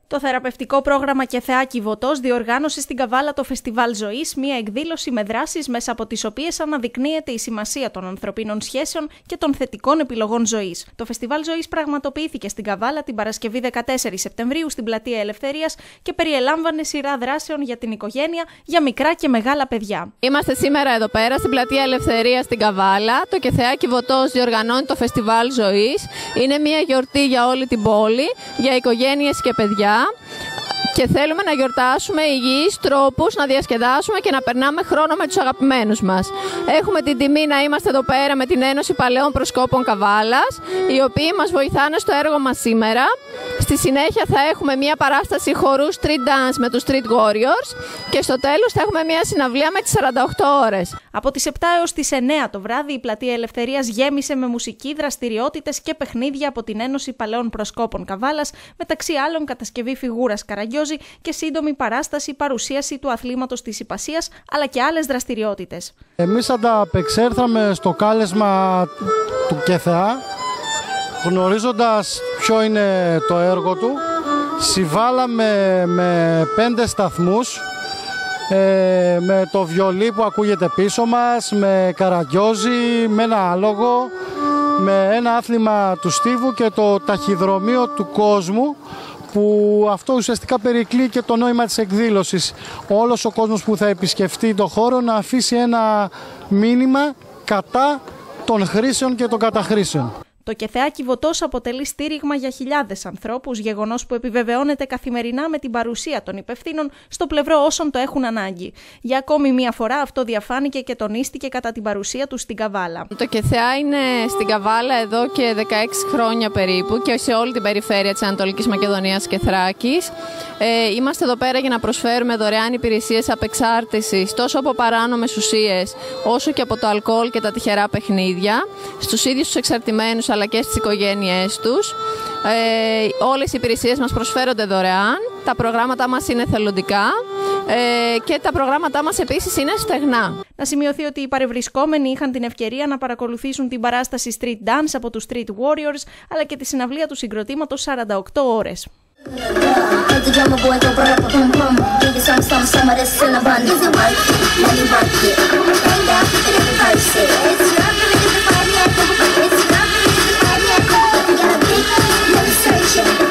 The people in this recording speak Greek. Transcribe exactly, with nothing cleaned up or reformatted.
Το θεραπευτικό πρόγραμμα ΚΕΘΕΑ Κιβωτός διοργάνωσε στην Καβάλα το Φεστιβάλ Ζωής, μια εκδήλωση με δράσεις μέσα από τις οποίες αναδεικνύεται η σημασία των ανθρωπίνων σχέσεων και των θετικών επιλογών ζωής. Το Φεστιβάλ Ζωής πραγματοποιήθηκε στην Καβάλα την Παρασκευή δεκατέσσερις Σεπτεμβρίου στην Πλατεία Ελευθερίας και περιελάμβανε σειρά δράσεων για την οικογένεια, για μικρά και μεγάλα παιδιά. Είμαστε σήμερα εδώ πέρα στην Πλατεία Ελευθερίας στην Καβάλα. Το ΚΕΘΕΑ Κιβωτός διοργανώνει το Φεστιβάλ Ζωής. Είναι μια γιορτή για όλη την πόλη, για οικογένειες και παιδιά. Και θέλουμε να γιορτάσουμε υγιείς τρόπους, να διασκεδάσουμε και να περνάμε χρόνο με τους αγαπημένους μας. Έχουμε την τιμή να είμαστε εδώ πέρα με την Ένωση Παλαιών Προσκόπων Καβάλας, οι οποίοι μας βοηθάνε στο έργο μας σήμερα. Στη συνέχεια θα έχουμε μια παράσταση χορού street dance με τους Street Warriors και στο τέλος θα έχουμε μια συναυλία με τις σαράντα οκτώ ώρες. Από τις επτά έως τις εννέα το βράδυ η Πλατεία Ελευθερίας γέμισε με μουσική, δραστηριότητες και παιχνίδια από την Ένωση Παλαιών Προσκόπων Καβάλας, μεταξύ άλλων κατασκευή φιγούρας Καραγκιόζη και σύντομη παράσταση παρουσίαση του αθλήματος της Ιππασίας, αλλά και άλλες δραστηριότητες. Εμείς ανταπεξέρθαμε στο κάλεσμα του ΚΕΘΕΑ, γνωρίζοντας ποιο είναι το έργο του. Συμβάλαμε με πέντε σταθμούς, ε, με το βιολί που ακούγεται πίσω μας, με καραγκιόζι, με ένα άλογο, με ένα άθλημα του στίβου και το ταχυδρομείο του κόσμου, που αυτό ουσιαστικά περικλεί και το νόημα της εκδήλωσης. Όλος ο κόσμος που θα επισκεφτεί το χώρο να αφήσει ένα μήνυμα κατά των χρήσεων και των καταχρήσεων. Το ΚΕΘΕΑ Κιβωτός αποτελεί στήριγμα για χιλιάδες ανθρώπους, γεγονός που επιβεβαιώνεται καθημερινά με την παρουσία των υπευθύνων στο πλευρό όσων το έχουν ανάγκη. Για ακόμη μία φορά αυτό διαφάνηκε και τονίστηκε κατά την παρουσία του στην Καβάλα. Το ΚΕΘΕΑ είναι στην Καβάλα εδώ και δεκαέξι χρόνια περίπου και σε όλη την περιφέρεια της Ανατολικής Μακεδονίας και Θράκης. Ε, είμαστε εδώ πέρα για να προσφέρουμε δωρεάν υπηρεσίες απεξάρτησης τόσο από παράνομες ουσίες όσο και από το αλκοόλ και τα τυχερά παιχνίδια στους ίδιους τους εξαρτημένους αλλά και στις οικογένειές τους. Ε, όλες οι υπηρεσίες μας προσφέρονται δωρεάν, τα προγράμματά μας είναι εθελοντικά ε, και τα προγράμματά μας επίσης είναι στεγνά. Να σημειωθεί ότι οι παρευρισκόμενοι είχαν την ευκαιρία να παρακολουθήσουν την παράσταση street dance από τους Street Warriors αλλά και τη συναυλία του συγκροτήματος σαράντα οκτώ ώρες. It's